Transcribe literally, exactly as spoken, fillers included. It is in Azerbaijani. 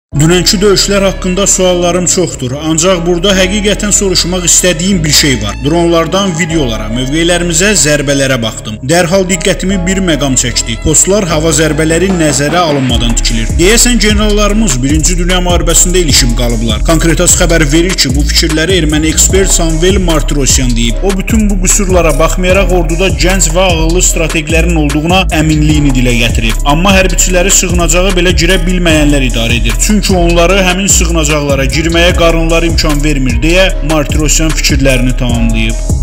Dünənki döyüşlər haqqında suallarım çoxdur, ancaq burada həqiqətən soruşmaq istədiyim bir şey var. Dronlardan videolara, mövqelərimizə, zərbələrə baxdım. Dərhal diqqətimi bir məqam çəkdi. Postlar hava zərbələri nəzərə alınmadan tikilir. Deyəsən generallarımız birinci Dünya müharibəsində ilişib qalıblar. Konkretas xəbər verir ki, bu fikirləri erməni ekspert Samvel Martirosyan deyib. O bütün bu qüsurlara baxmayaraq orduda gənc və ağıllı strateqlərin olduğuna əminliyini dilə gətirib. Amma hərbiçiləri sığınacağa belə girə bilməyənlər idarə edir. Çünki onları həmin sığınacaqlara girməyə qarınları imkan vermir deyə Martirosyan fikirlərini tamamlayıb.